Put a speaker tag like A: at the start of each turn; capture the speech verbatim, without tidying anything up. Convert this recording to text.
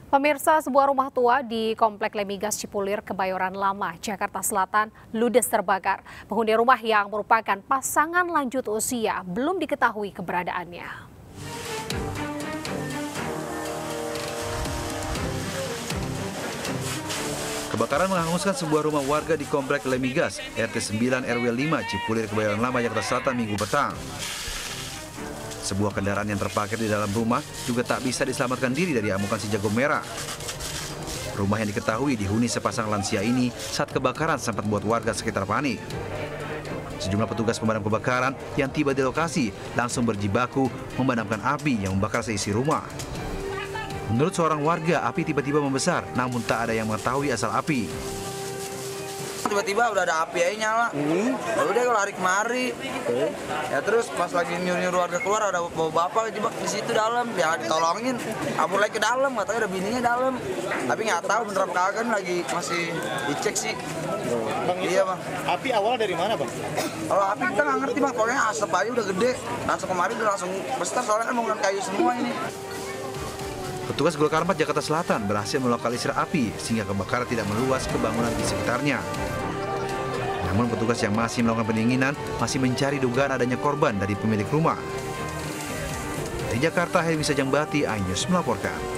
A: Pemirsa, sebuah rumah tua di Komplek Lemigas Cipulir, Kebayoran Lama, Jakarta Selatan, ludes terbakar. Penghuni rumah yang merupakan pasangan lanjut usia belum diketahui keberadaannya.
B: Kebakaran menghanguskan sebuah rumah warga di Komplek Lemigas, R T sembilan R W lima, Cipulir, Kebayoran Lama, Jakarta Selatan, Minggu petang. Sebuah kendaraan yang terparkir di dalam rumah juga tak bisa diselamatkan diri dari amukan si jago merah. Rumah yang diketahui dihuni sepasang lansia ini saat kebakaran sempat membuat warga sekitar panik. Sejumlah petugas pemadam kebakaran yang tiba di lokasi langsung berjibaku memadamkan api yang membakar seisi rumah. Menurut seorang warga, api tiba-tiba membesar, namun tak ada yang mengetahui asal api.
C: Tiba-tiba udah ada api aja nyala, hmm. ya udah kalau lari kemari, okay. Ya terus pas lagi nyuruh-nyuruh warga keluar ada bawa bapak kejebak di situ dalam, ya ditolongin, kabur lagi ke dalam, katanya ada bininya dalam, tapi nggak tahu bener apa kagak, lagi masih dicek sih.
D: Bang, iya bang. Api awal dari mana bang?
C: Kalau api kita nggak ngerti bang, pokoknya asap aja udah gede, langsung kemarin udah langsung besar soalnya kan bangunan kayu semua ini.
B: Petugas Gul Karmat Jakarta Selatan berhasil melokalisir api sehingga kebakaran tidak meluas ke bangunan di sekitarnya. Namun petugas yang masih melakukan pendinginan masih mencari dugaan adanya korban dari pemilik rumah. Dari Jakarta, Helmi Sajang Bati, iNews melaporkan.